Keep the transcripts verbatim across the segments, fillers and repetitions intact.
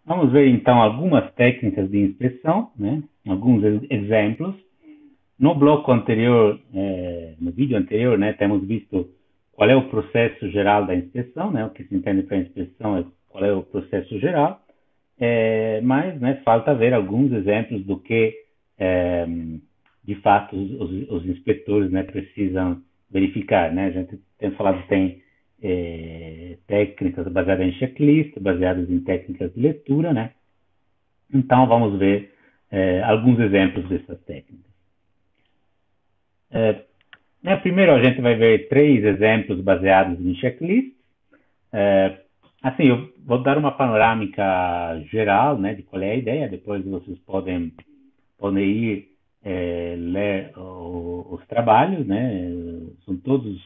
Vamos ver então algumas técnicas de inspeção, né? Alguns exemplos. No bloco anterior, é, no vídeo anterior, né, temos visto qual é o processo geral da inspeção, né? O que se entende para inspeção é qual é o processo geral, é, mas né, falta ver alguns exemplos do que é, de fato os, os inspetores né, precisam verificar. Né? A gente tem falado tem é, técnicas baseadas em checklist, baseadas em técnicas de leitura, né? Então vamos ver é, alguns exemplos dessas técnicas. É, né, primeiro a gente vai ver três exemplos baseados em checklist. É, assim, eu vou dar uma panorâmica geral, né, de qual é a ideia. Depois vocês podem podem ir é, ler o, os trabalhos, né? São todos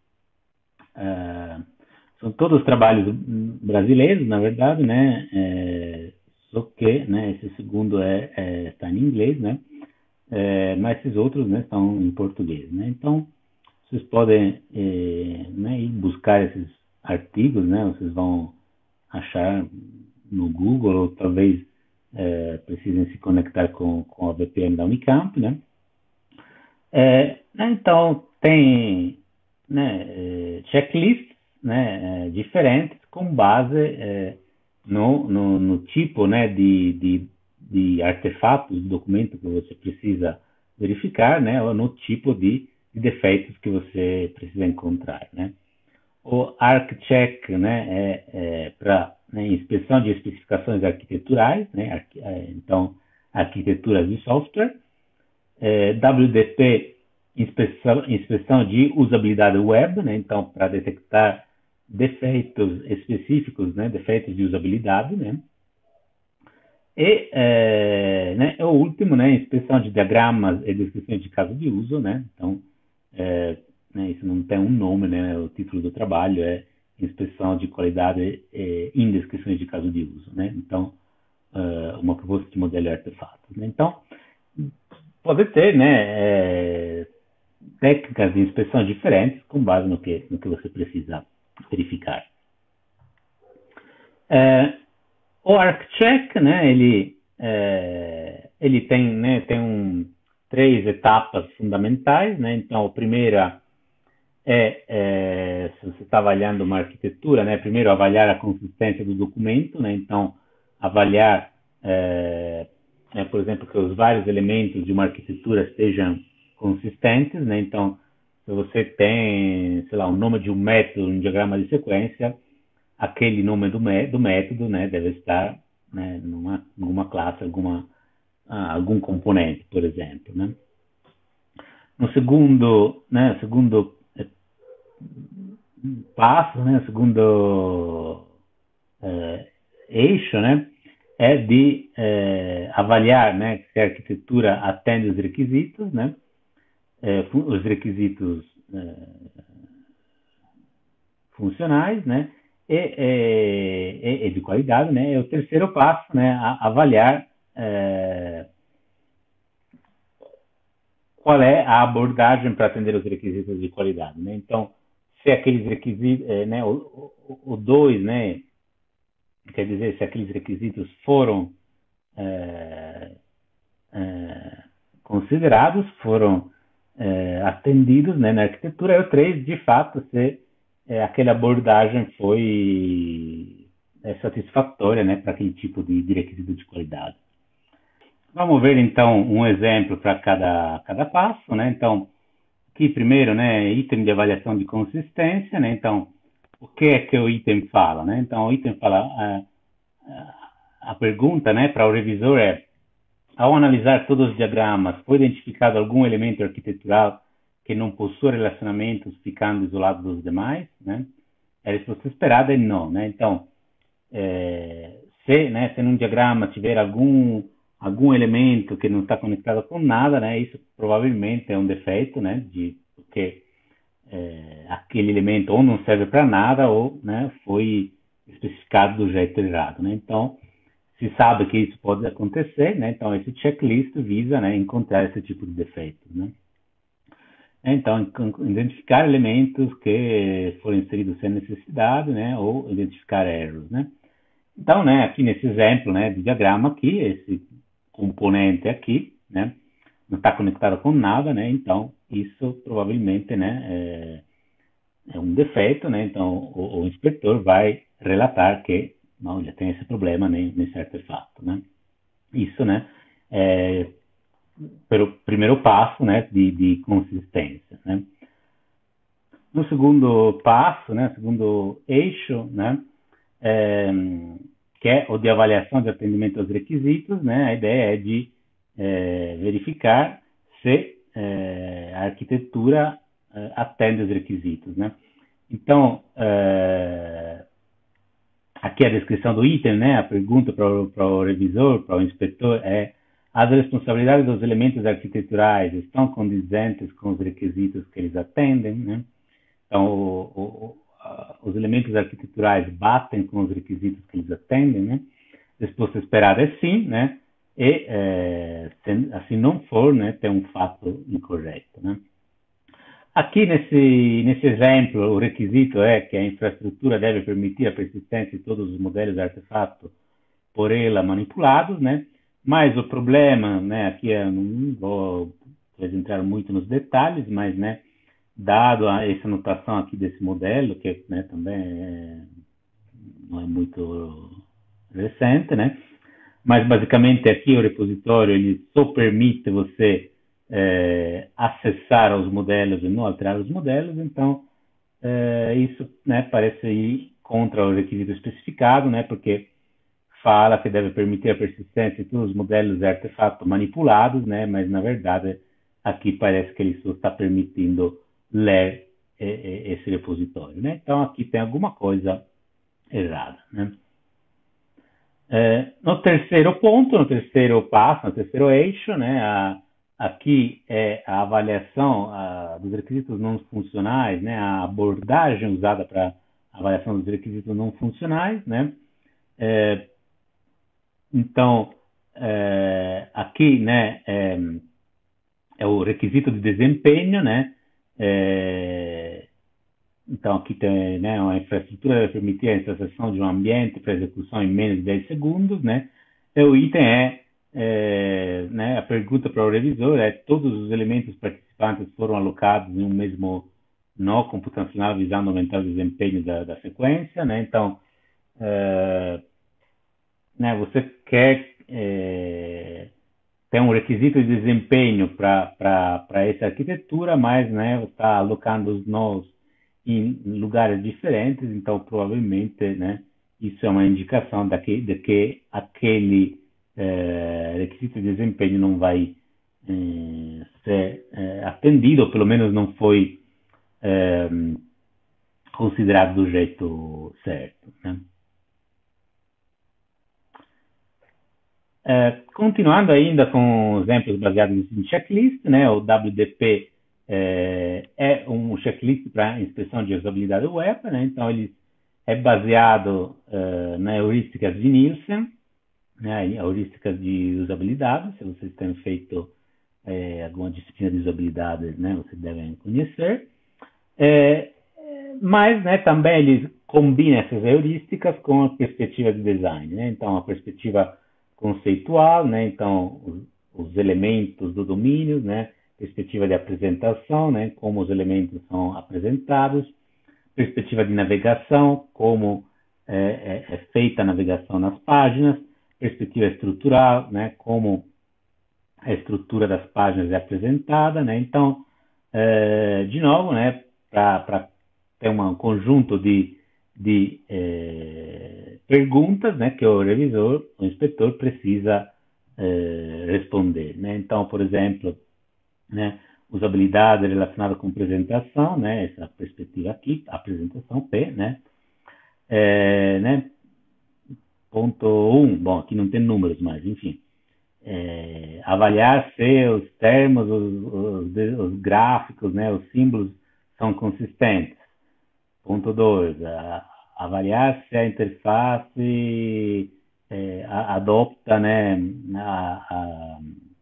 uh, são todos trabalhos brasileiros, na verdade, né? É, só que, né? Esse segundo é, é está em inglês, né? É, mas esses outros, né? Estão em português, né? Então vocês podem é, né, ir buscar esses artigos, né? Vocês vão achar no Google ou talvez é, precisem se conectar com, com a V P N da Unicamp, né? É, então, tem né, é, checklists né, é, diferentes com base é, no, no, no, tipo né, de, de, de artefatos, de documento que você precisa verificar, né, ou no tipo de, de defeitos que você precisa encontrar. Né. O ArcCheck né, é, é para né, inspeção de especificações arquiteturais, né, arqu é, então, arquiteturas de software. É, W D P, inspeção, inspeção de usabilidade web, né, então, para detectar defeitos específicos, né, defeitos de usabilidade. Né. E é, né, o último, né, inspeção de diagramas e descrições de caso de uso. Né, então, é, né, isso não tem um nome, né, o título do trabalho é inspeção de qualidade é, em descrições de caso de uso. Né, então, é, uma proposta de modelo e artefatos. Né, então, pode ter né, é, técnicas de inspeção diferentes com base no que, no que você precisa verificar. É, o ArcCheck, né, ele, é, ele tem, né, tem um, três etapas fundamentais. Né, então, a primeira é, é se você está avaliando uma arquitetura, né, primeiro avaliar a consistência do documento. Né, então, avaliar, é, é, por exemplo, que os vários elementos de uma arquitetura estejam consistentes. Né, então, se você tem, sei lá, o nome de um método, um diagrama de sequência, aquele nome do, do método né, deve estar né, numa, numa classe, alguma, ah, algum componente, por exemplo. Né. No segundo, né, segundo passo, né, segundo é, eixo, né, é de é, avaliar né, se a arquitetura atende os requisitos, né, é, os requisitos é, funcionais, né, e, e, e, de qualidade, né. E o terceiro passo, né, a, avaliar é, qual é a abordagem para atender os requisitos de qualidade, né. Então, se aqueles requisitos, é, né, o dois, né, quer dizer, se aqueles requisitos foram é, é, considerados, foram é, atendidos né, na arquitetura, e o três, de fato, se é, aquela abordagem foi é, satisfatória né, para aquele tipo de, de requisito de qualidade. Vamos ver, então, um exemplo para cada, cada passo. Né? Então, aqui, primeiro, né, item de avaliação de consistência. Né? Então, o que é que o item fala? Né? Então, o item fala... A, a pergunta né, para o revisor é: ao analisar todos os diagramas, foi identificado algum elemento arquitetural que não possua relacionamentos, ficando isolado dos demais? Né? A resposta esperada é não. Né? Então, é, se, né, se num diagrama tiver algum, algum elemento que não está conectado com nada, né, isso provavelmente é um defeito, né, de, porque é, aquele elemento ou não serve para nada ou né, foi especificado do jeito errado. Né? Então, se sabe que isso pode acontecer, né? Então esse checklist visa né, encontrar esse tipo de defeito. Né? Então, identificar elementos que foram inseridos sem necessidade, né? Ou identificar erros. Né? Então, né, aqui nesse exemplo, né, de diagrama aqui, esse componente aqui, né, não está conectado com nada, né, então isso provavelmente, né, é, é um defeito, né, então o, o inspetor vai relatar que não, já tem esse problema, né, nesse artefato, né. Isso, né, é pelo primeiro passo, né, de, de consistência, né. No segundo passo, né, segundo eixo, né, é, que é o de avaliação de atendimento aos requisitos, né, a ideia é de é, verificar se é, a arquitetura é, atende os requisitos, né. Então, é, aqui a descrição do item, né, a pergunta para o revisor, para o inspetor é: as responsabilidades dos elementos arquiteturais estão condizentes com os requisitos que eles atendem, né? Então, o, o, os elementos arquiteturais batem com os requisitos que eles atendem, né? A resposta esperada é sim, né? E, é, se assim não for, né, tem um fato incorreto, né? Aqui nesse, nesse exemplo, o requisito é que a infraestrutura deve permitir a persistência de todos os modelos de artefato por ela manipulados, né? Mas o problema, né, aqui eu não vou entrar muito nos detalhes, mas, né, dado a essa notação aqui desse modelo, que, né, também é, não é muito recente, né? Mas basicamente aqui o repositório ele só permite você é, acessar aos modelos e não alterar os modelos, então é, isso, né, parece ir contra o requisito especificado, né, porque fala que deve permitir a persistência de todos os modelos de artefato manipulados, né, mas na verdade aqui parece que ele só está permitindo ler é, é, esse repositório, né? Então aqui tem alguma coisa errada, né? É, no terceiro ponto, no terceiro passo, no terceiro eixo, né, a, aqui é a avaliação a, dos requisitos não funcionais, né, a abordagem usada para avaliação dos requisitos não funcionais, né. É, então, é, aqui, né, é, é, o requisito de desempenho, né. É, então, aqui tem, né, uma infraestrutura para permitir a instalação de um ambiente para execução em menos de dez segundos, né? E o item é, é né, a pergunta para o revisor é: todos os elementos participantes foram alocados em um mesmo nó computacional visando aumentar o desempenho da, da sequência, né? Então, é, né, você quer é, ter um requisito de desempenho para essa arquitetura, mas, né, você está alocando os nós em lugares diferentes, então provavelmente, né, isso é uma indicação de que, de que aquele é, requisito de desempenho não vai é, ser é, atendido, ou pelo menos não foi é, considerado do jeito certo, né? É, continuando ainda com exemplos baseados em checklist, né, o W D P é, é um checklist para inspeção de usabilidade web, né, então ele é baseado uh, na heurísticas de Nielsen, né, heurísticas de usabilidade. Se vocês têm feito é, alguma disciplina de usabilidade, né, vocês devem conhecer. É, mas, né, também ele combina essas heurísticas com a perspectiva de design, né? Então, a perspectiva conceitual, né? Então, os, os elementos do domínio, né? Perspectiva de apresentação, né? Como os elementos são apresentados, perspectiva de navegação, como é, é, é feita a navegação nas páginas, perspectiva estrutural, né? Como a estrutura das páginas é apresentada, né? Então, é, de novo, né? Para ter um conjunto de, de é, perguntas, né? Que o revisor, o inspetor precisa é, responder, né? Então, por exemplo, né? Usabilidade relacionada com apresentação, né? Essa perspectiva aqui, apresentação P, né? É, né? Ponto um, bom, aqui não tem números, mas enfim. É, avaliar se os termos, os, os, os gráficos, né, os símbolos são consistentes. Ponto dois, avaliar se a interface é, adopta, né, a, a,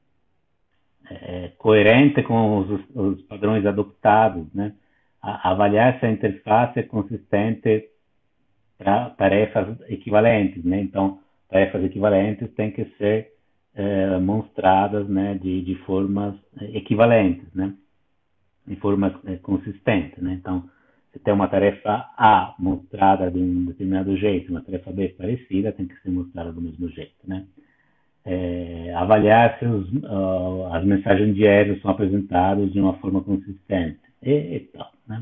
é, coerente com os, os padrões adoptados, né? A, avaliar se a interface é consistente para tarefas equivalentes, né? Então, tarefas equivalentes têm que ser é, mostradas, né, de, de formas equivalentes, né? De formas é, consistentes, né? Então, se tem uma tarefa A mostrada de um determinado jeito, uma tarefa B parecida, tem que ser mostrada do mesmo jeito, né? É, avaliar se os, uh, as mensagens de erro são apresentadas de uma forma consistente e, e tal, né?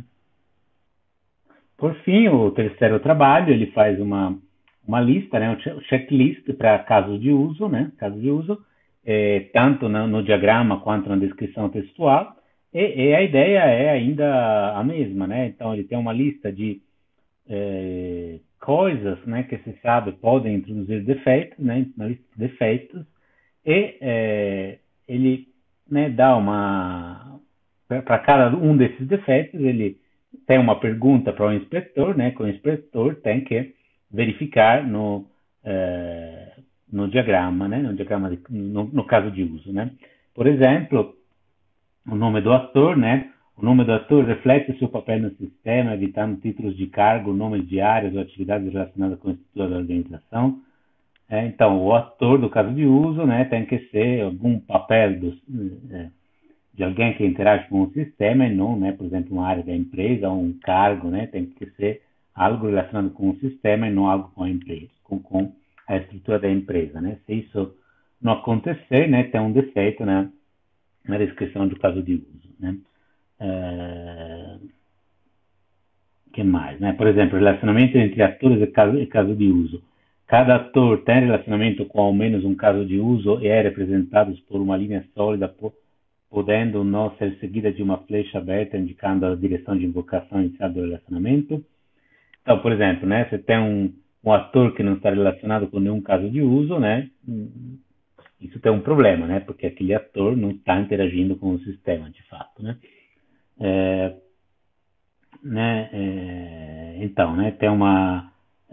Por fim, o terceiro trabalho, ele faz uma, uma lista, né, um checklist para casos de uso, né, casos de uso, é, tanto no, no diagrama quanto na descrição textual, e, e, a ideia é ainda a mesma, né, então ele tem uma lista de é, coisas, né, que se sabe podem introduzir defeitos, né, na lista de defeitos, e é, ele, né, dá uma, para cada um desses defeitos, ele tem uma pergunta para o inspetor, né, que o inspetor tem que verificar no, eh, no diagrama, né, no, diagrama de, no, no caso de uso, né. Por exemplo, o nome do ator, né, o nome do ator reflete o seu papel no sistema, evitando títulos de cargo, nomes de áreas ou atividades relacionadas com a estrutura da organização. É, então, o ator do caso de uso, né, tem que ser algum papel do, é, de alguém que interage com o sistema e não, né, por exemplo, uma área da empresa ou um cargo, né, tem que ser algo relacionado com o sistema e não algo com a empresa, com, com a estrutura da empresa, né. Se isso não acontecer, né, tem um defeito, né, na descrição do caso de uso, né. É... que mais, né? Por exemplo, relacionamento entre atores e caso, e caso de uso. Cada ator tem relacionamento com ao menos um caso de uso e é representado por uma linha sólida, podendo não ser seguida de uma flecha aberta indicando a direção de invocação inicial do relacionamento. Então, por exemplo, né, você tem um, um ator que não está relacionado com nenhum caso de uso, né? Isso tem um problema, né? Porque aquele ator não está interagindo com o sistema, de fato, né? É, né, é, então, né, tem uma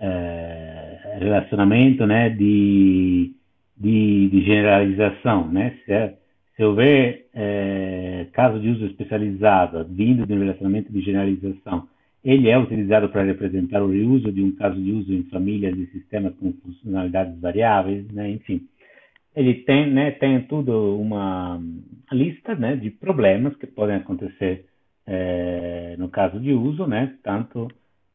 é, relacionamento, né, de, de, de generalização, né, se, se houver é, caso de uso especializado vindo de um relacionamento de generalização, ele é utilizado para representar o reuso de um caso de uso em famílias de sistemas com funcionalidades variáveis, né, enfim. Ele tem, né, tem tudo uma lista, né, de problemas que podem acontecer é, no caso de uso, né, tanto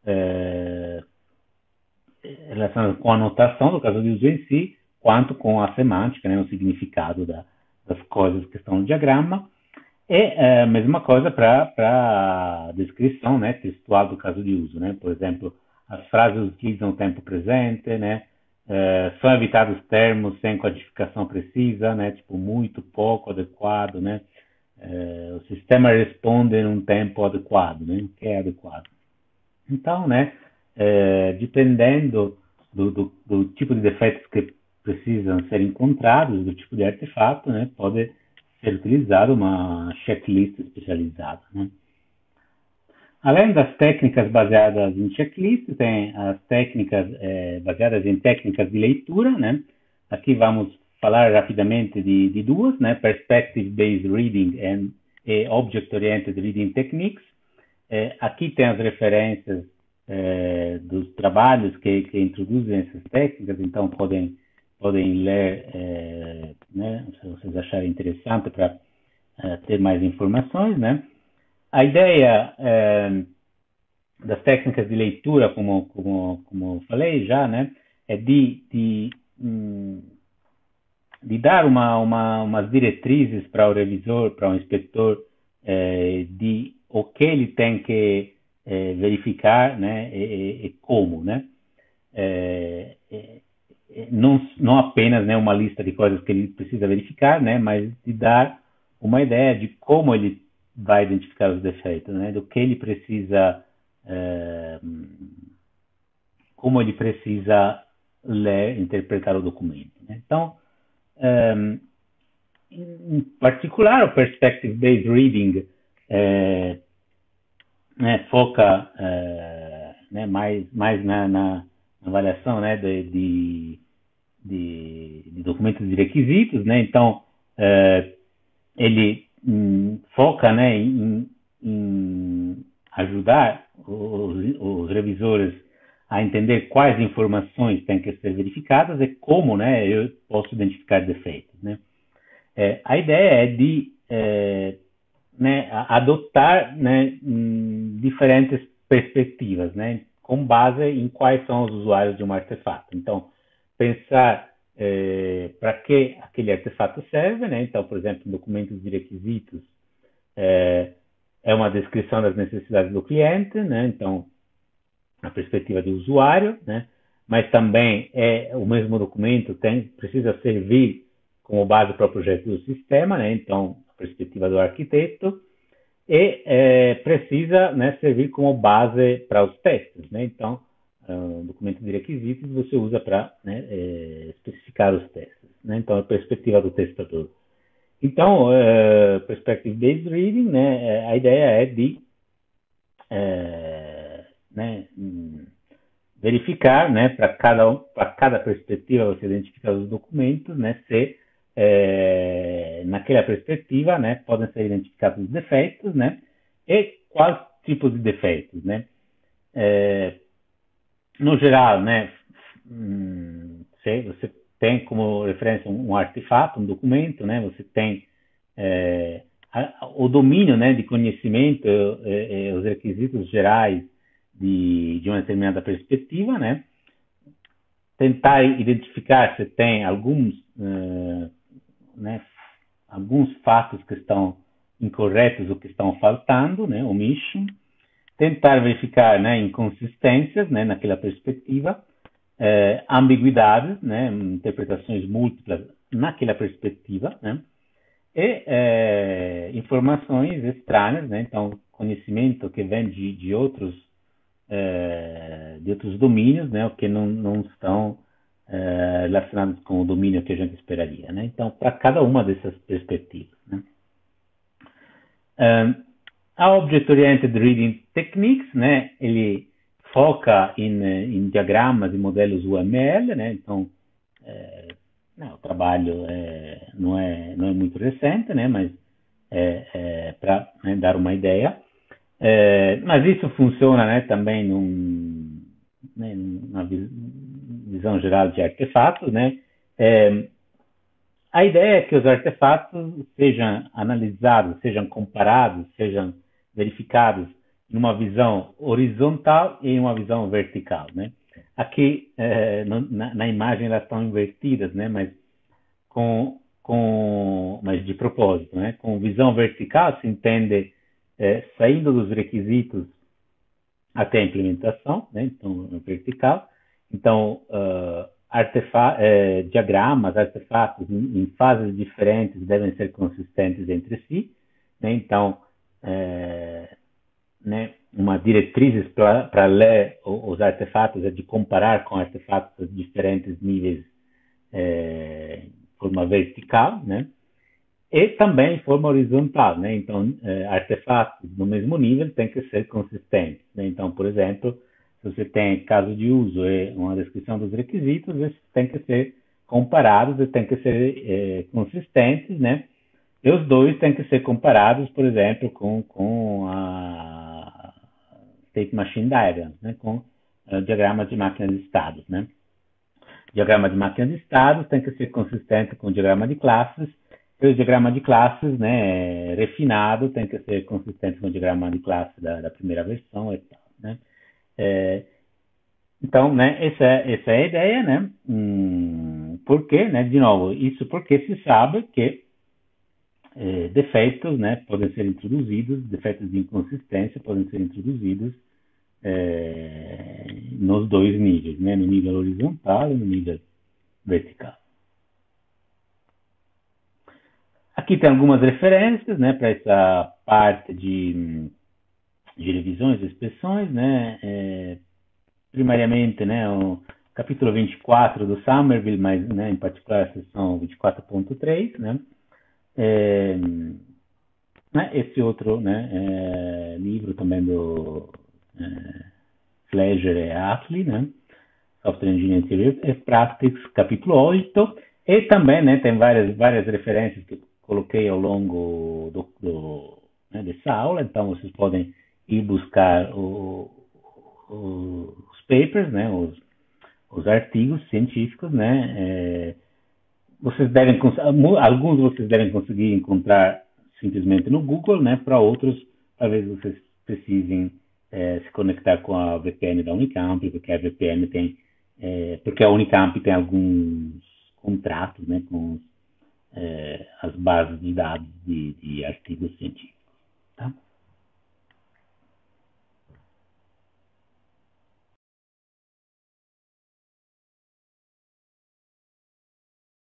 é, relacionado com a notação do caso de uso em si, quanto com a semântica, né, o significado da, das coisas que estão no diagrama. E a é, mesma coisa para a descrição, né, textual do caso de uso, né, por exemplo, as frases utilizam o tempo presente, né, é, são evitados termos sem codificação precisa, né, tipo muito, pouco, adequado, né, é, o sistema responde em um tempo adequado, né, o que é adequado. Então, né, é, dependendo do, do, do tipo de defeitos que precisam ser encontrados, do tipo de artefato, né, pode ser utilizada uma checklist especializada, né. Além das técnicas baseadas em checklist, tem as técnicas é, baseadas em técnicas de leitura, né. Aqui vamos falar rapidamente de, de duas, né, Perspective-Based Reading and, e Object-Oriented Reading Techniques. É, aqui tem as referências é, dos trabalhos que, que introduzem essas técnicas, então podem, podem ler, é, né, se vocês acharem interessante para é, ter mais informações, né. A ideia é, das técnicas de leitura, como, como, como eu falei já, né, é de, de, de dar uma, uma, umas diretrizes para o revisor, para o inspetor, é, de o que ele tem que é, verificar, né, e, e como, né. É, é, não, não apenas, né, uma lista de coisas que ele precisa verificar, né, mas de dar uma ideia de como ele vai identificar os defeitos, né, do que ele precisa, é, como ele precisa ler, interpretar o documento, né. Então, é, em particular, o Perspective-Based Reading é, né, foca é, né, mais, mais na, na, na avaliação, né, de, de, de, de documentos de requisitos, né. Então, é, ele hum, foca, né, em, em ajudar os, os revisores a entender quais informações têm que ser verificadas e como, né, eu posso identificar defeitos, né. É, a ideia é de é, né, adotar, né, diferentes perspectivas, né, com base em quais são os usuários de um artefato. Então, pensar é, para que aquele artefato serve, né? Então, por exemplo, documentos de requisitos é, é uma descrição das necessidades do cliente, né? Então, a perspectiva do usuário, né? Mas também é o mesmo documento tem precisa servir como base para o projeto do sistema, né? Então, a perspectiva do arquiteto e é, precisa, né, servir como base para os testes, né? Então, o documento de requisitos você usa para, né, é, especificar os testes, né? Então, a perspectiva do testador. Então, uh, Perspective-Based Reading, né, a ideia é de é, né, verificar, né, para cada, para cada perspectiva você identificar os documentos, né, se é, naquela perspectiva, né, podem ser identificados os defeitos, né, e quais tipos de defeitos, né. É, no geral, né, se você tem como referência um, um artefato, um documento, né, você tem é, a, o domínio, né, de conhecimento, é, é, os requisitos gerais de, de uma determinada perspectiva, né, tentar identificar se tem alguns, uh, né, alguns fatos que estão incorretos ou que estão faltando, né, omission, tentar verificar, né, inconsistências, né, naquela perspectiva, eh, ambiguidades, né, interpretações múltiplas naquela perspectiva, né, e eh, informações estranhas, né, então conhecimento que vem de, de outros eh, de outros domínios, né, que não, não estão eh, relacionados com o domínio que a gente esperaria, né. Então, para cada uma dessas perspectivas, né. Um, a Object-Oriented Reading Techniques, né, ele foca em, em diagramas e modelos U M L, né, então é, não, o trabalho é, não, é, não é muito recente, né, mas é, é para, né, dar uma ideia. É, mas isso funciona, né, também num, né, numa visão geral de artefatos, né. É, a ideia é que os artefatos sejam analisados, sejam comparados, sejam verificados numa visão horizontal e em uma visão vertical, né? Aqui, eh, na, na imagem, elas estão invertidas, né? Mas, com, com, mas de propósito, né? Com visão vertical, se entende eh, saindo dos requisitos até a implementação, né? Então, vertical. Então, uh, artefa eh, diagramas, artefatos em, em fases diferentes devem ser consistentes entre si, né? Então, é, né, uma diretriz para ler os artefatos é de comparar com artefatos de diferentes níveis é, de forma vertical, né? E também em forma horizontal, né? Então, é, artefatos no mesmo nível têm que ser consistentes, né? Então, por exemplo, se você tem caso de uso e uma descrição dos requisitos, eles têm que ser comparados e têm que ser é, consistentes, né? E os dois têm que ser comparados, por exemplo, com, com a State Machine Diagram, né? Com uh, diagramas de máquina de estados, né? Diagrama de máquina de estados tem que ser consistente com o diagrama de classes, e o diagrama de classes, né, refinado, tem que ser consistente com o diagrama de classe da, da primeira versão e tal, né? É, então, né, essa, é, essa é a ideia, né? Hum, por quê, né? De novo, isso porque se sabe que é, defeitos, né, podem ser introduzidos, defeitos de inconsistência podem ser introduzidos é, nos dois níveis, né? No nível horizontal e no nível vertical. Aqui tem algumas referências, né, para essa parte de, de revisões e inspeções, né, é, primariamente, né, o capítulo vinte e quatro do Somerville, mas, né, em particular a seção vinte e quatro ponto três, né, é, né, esse outro, né, é, livro também do é, Fleischer e Atley, né, Software Engineering Theory and Practice, capítulo oito, e também, né, tem várias, várias referências que coloquei ao longo do, do, né, dessa aula, então vocês podem ir buscar o, o, os papers, né, os, os artigos científicos, né, é, vocês devem, alguns vocês devem conseguir encontrar simplesmente no Google, né, para outros, talvez vocês precisem é, se conectar com a V P N da Unicamp, porque a V P N tem, é, porque a Unicamp tem alguns contratos, né, com é, as bases de dados de, de artigos científicos, tá?